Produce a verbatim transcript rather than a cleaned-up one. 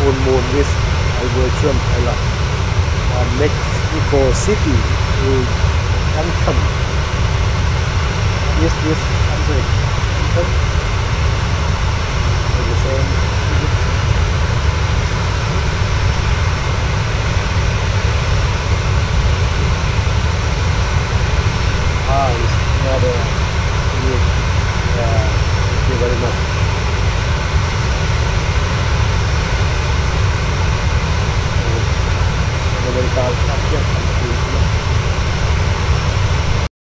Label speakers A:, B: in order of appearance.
A: full moon is a virtual pilot on Mexico City to Cancun. Is this country?